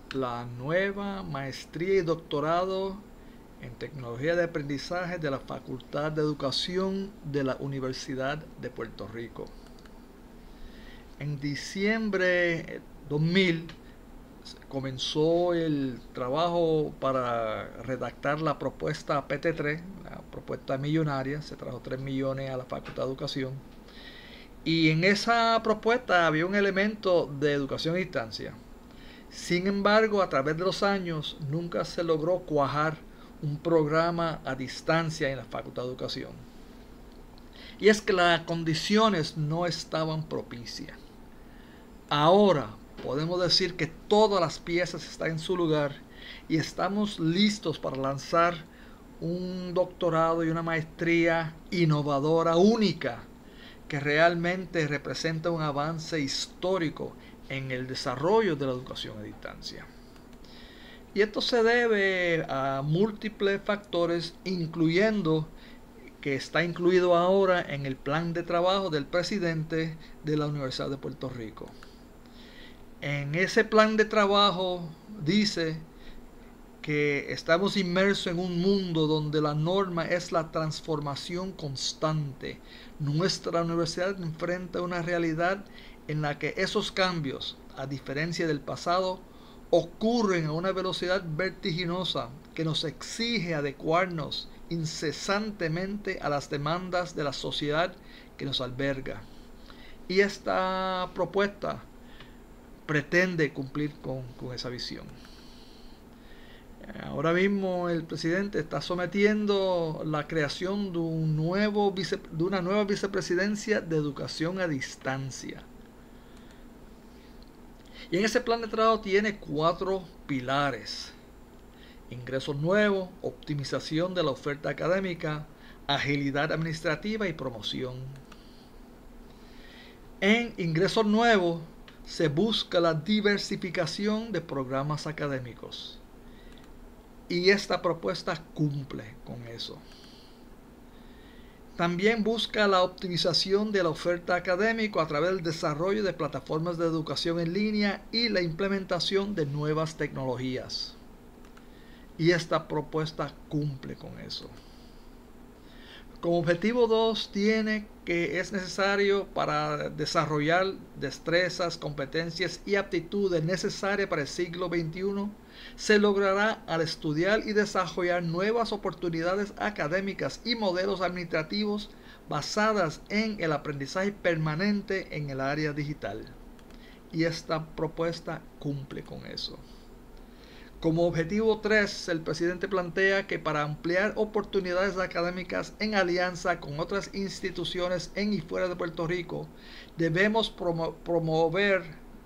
la nueva maestría y doctorado en tecnología de aprendizaje de la Facultad de Educación de la Universidad de Puerto Rico. En diciembre 2000 comenzó el trabajo para redactar la propuesta PT3, la propuesta millonaria. Se trajo 3 millones a la Facultad de Educación. Y en esa propuesta había un elemento de educación a distancia. Sin embargo, a través de los años nunca se logró cuajar un programa a distancia en la Facultad de Educación. Y es que las condiciones no estaban propicias. Ahora podemos decir que todas las piezas están en su lugar y estamos listos para lanzar un doctorado y una maestría innovadora, única, que realmente representa un avance histórico en el desarrollo de la educación a distancia. Y esto se debe a múltiples factores, incluyendo que está incluido ahora en el plan de trabajo del presidente de la Universidad de Puerto Rico. En ese plan de trabajo dice que estamos inmersos en un mundo donde la norma es la transformación constante. Nuestra universidad enfrenta una realidad en la que esos cambios, a diferencia del pasado, ocurren a una velocidad vertiginosa que nos exige adecuarnos incesantemente a las demandas de la sociedad que nos alberga. Y esta propuesta pretende cumplir con esa visión. Ahora mismo el presidente está sometiendo la creación de una nueva vicepresidencia de educación a distancia. Y en ese plan de trabajo tiene 4 pilares: ingresos nuevos, optimización de la oferta académica, agilidad administrativa y promoción. En ingresos nuevos se busca la diversificación de programas académicos. Y esta propuesta cumple con eso. También busca la optimización de la oferta académica a través del desarrollo de plataformas de educación en línea y la implementación de nuevas tecnologías. Y esta propuesta cumple con eso. Como objetivo 2 tiene que es necesario para desarrollar destrezas, competencias y aptitudes necesarias para el siglo XXI, se logrará al estudiar y desarrollar nuevas oportunidades académicas y modelos administrativos basadas en el aprendizaje permanente en el área digital. Y esta propuesta cumple con eso. Como objetivo 3, el presidente plantea que para ampliar oportunidades académicas en alianza con otras instituciones en y fuera de Puerto Rico, debemos proveer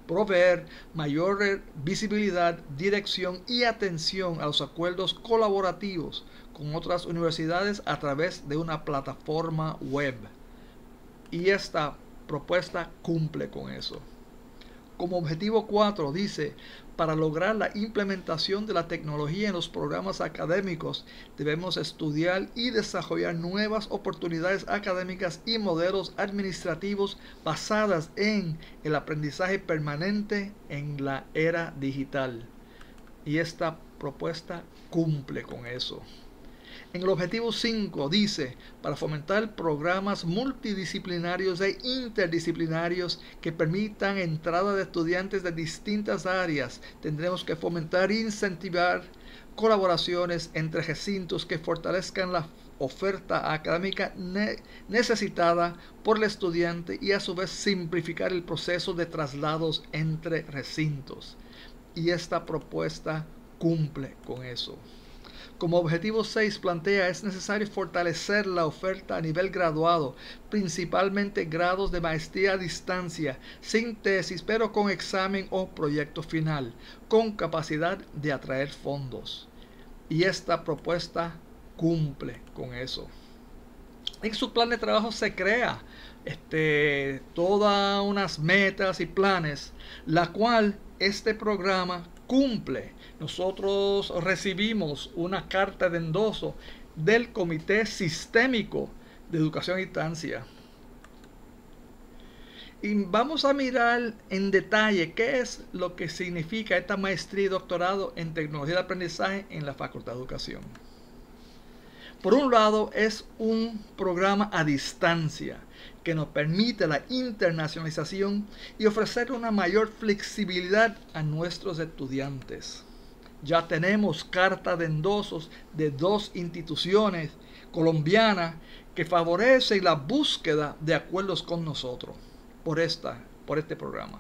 mayor visibilidad, dirección y atención a los acuerdos colaborativos con otras universidades a través de una plataforma web. Y esta propuesta cumple con eso. Como objetivo 4 dice, para lograr la implementación de la tecnología en los programas académicos, debemos estudiar y desarrollar nuevas oportunidades académicas y modelos administrativos basadas en el aprendizaje permanente en la era digital. Y esta propuesta cumple con eso. En el objetivo 5 dice, para fomentar programas multidisciplinarios e interdisciplinarios que permitan entrada de estudiantes de distintas áreas, tendremos que fomentar e incentivar colaboraciones entre recintos que fortalezcan la oferta académica necesitada por el estudiante y a su vez simplificar el proceso de traslados entre recintos. Y esta propuesta cumple con eso. Como objetivo 6 plantea, es necesario fortalecer la oferta a nivel graduado, principalmente grados de maestría a distancia, sin tesis, pero con examen o proyecto final, con capacidad de atraer fondos. Y esta propuesta cumple con eso. En su plan de trabajo se crea todas unas metas y planes, la cual este programa cumple. Nosotros recibimos una carta de endoso del Comité Sistémico de Educación a Distancia. Y vamos a mirar en detalle qué es lo que significa esta maestría y doctorado en tecnología de aprendizaje en la Facultad de Educación. Por un lado, es un programa a distancia que nos permite la internacionalización y ofrecer una mayor flexibilidad a nuestros estudiantes. Ya tenemos carta de endosos de 2 instituciones colombianas que favorecen la búsqueda de acuerdos con nosotros por este programa.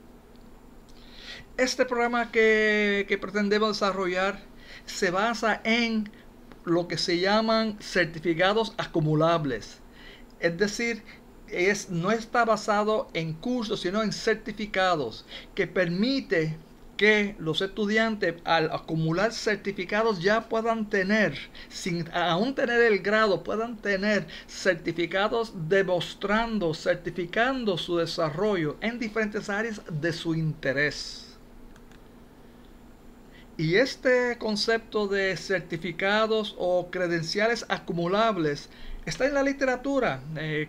Este programa que pretendemos desarrollar se basa en lo que se llaman certificados acumulables. Es decir, no está basado en cursos, sino en certificados que permite que los estudiantes al acumular certificados ya puedan tener, sin aún tener el grado, puedan tener certificados certificando su desarrollo en diferentes áreas de su interés. Y este concepto de certificados o credenciales acumulables está en la literatura.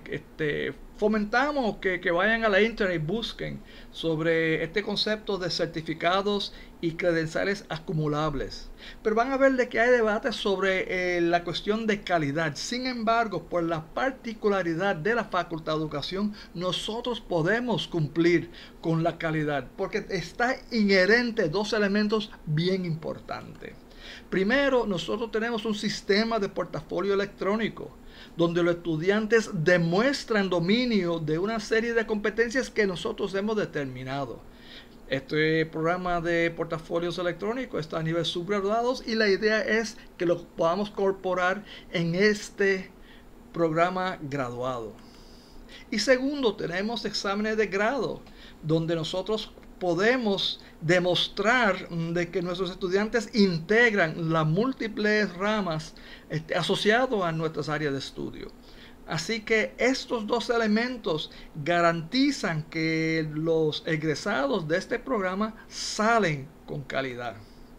Fomentamos que vayan a la internet y busquen sobre este concepto de certificados y credenciales acumulables. Pero van a ver de que hay debate sobre la cuestión de calidad. Sin embargo, por la particularidad de la Facultad de Educación, nosotros podemos cumplir con la calidad, porque está inherente 2 elementos bien importantes. Primero, nosotros tenemos un sistema de portafolio electrónico, donde los estudiantes demuestran dominio de una serie de competencias que nosotros hemos determinado. Este programa de portafolios electrónicos está a nivel subgraduados y la idea es que lo podamos incorporar en este programa graduado. Y segundo, tenemos exámenes de grado, donde nosotros podemos demostrar de que nuestros estudiantes integran las múltiples ramas asociadas a nuestras áreas de estudio. Así que estos 2 elementos garantizan que los egresados de este programa salen con calidad.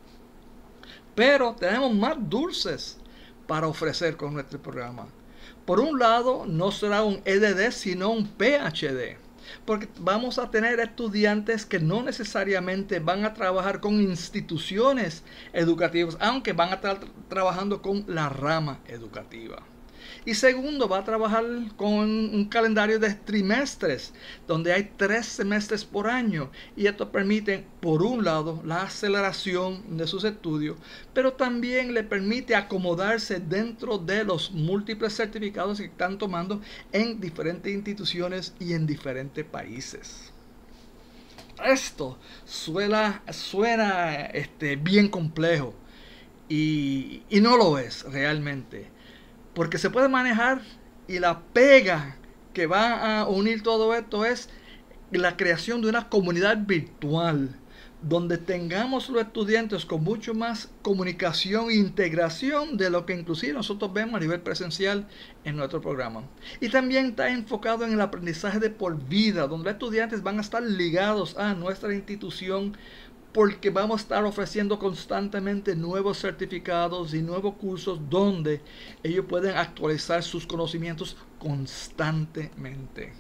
Pero tenemos más dulces para ofrecer con nuestro programa. Por un lado, no será un EDD, sino un PhD. Porque vamos a tener estudiantes que no necesariamente van a trabajar con instituciones educativas, aunque van a estar trabajando con la rama educativa. Y segundo, va a trabajar con un calendario de trimestres, donde hay 3 semestres por año. Y esto permite, por un lado, la aceleración de sus estudios, pero también le permite acomodarse dentro de los múltiples certificados que están tomando en diferentes instituciones y en diferentes países. Esto suena bien complejo y no lo es realmente. Porque se puede manejar y la pega que va a unir todo esto es la creación de una comunidad virtual donde tengamos los estudiantes con mucho más comunicación e integración de lo que inclusive nosotros vemos a nivel presencial en nuestro programa. Y también está enfocado en el aprendizaje de por vida, donde los estudiantes van a estar ligados a nuestra institución, porque vamos a estar ofreciendo constantemente nuevos certificados y nuevos cursos donde ellos pueden actualizar sus conocimientos constantemente.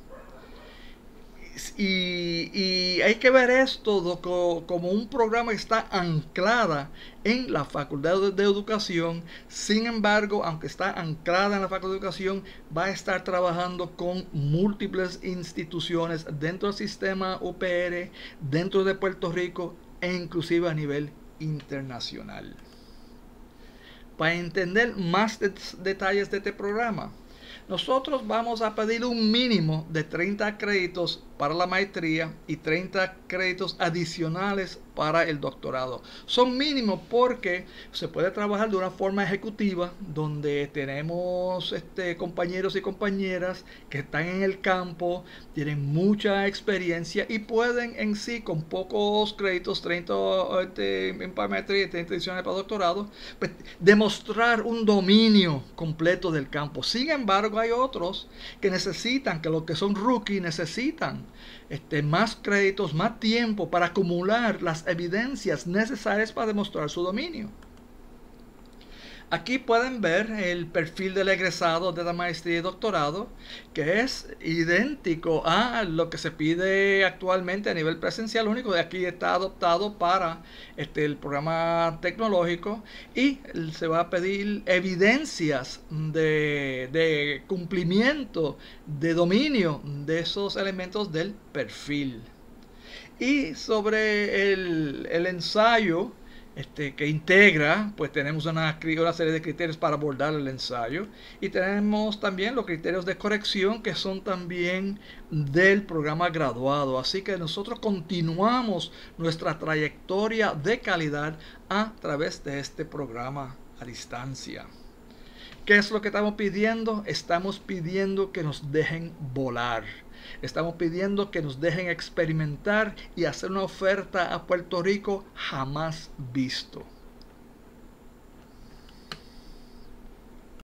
Y hay que ver esto como un programa que está anclada en la Facultad de Educación. Sin embargo, aunque está anclada en la Facultad de Educación, va a estar trabajando con múltiples instituciones dentro del sistema UPR, dentro de Puerto Rico e inclusive a nivel internacional. Para entender más detalles de este programa, nosotros vamos a pedir un mínimo de 30 créditos para la maestría y 30 créditos adicionales para el doctorado. Son mínimos porque se puede trabajar de una forma ejecutiva, donde tenemos compañeros y compañeras que están en el campo, tienen mucha experiencia y pueden en sí, con pocos créditos, 30 para maestría y 30 adicionales para doctorado, pues, demostrar un dominio completo del campo. Sin embargo, hay otros que necesitan, que los que son rookies necesitan más créditos, más tiempo para acumular las evidencias necesarias para demostrar su dominio. Aquí pueden ver el perfil del egresado de la maestría y doctorado, que es idéntico a lo que se pide actualmente a nivel presencial. Lo único de aquí está adoptado para el programa tecnológico, y se va a pedir evidencias de cumplimiento, de dominio de esos elementos del perfil. Y sobre el ensayo que integra, pues tenemos una serie de criterios para abordar el ensayo, y tenemos también los criterios de corrección, que son también del programa graduado. Así que nosotros continuamos nuestra trayectoria de calidad a través de este programa a distancia. ¿Qué es lo que estamos pidiendo? Estamos pidiendo que nos dejen volar. Estamos pidiendo que nos dejen experimentar y hacer una oferta a Puerto Rico jamás visto.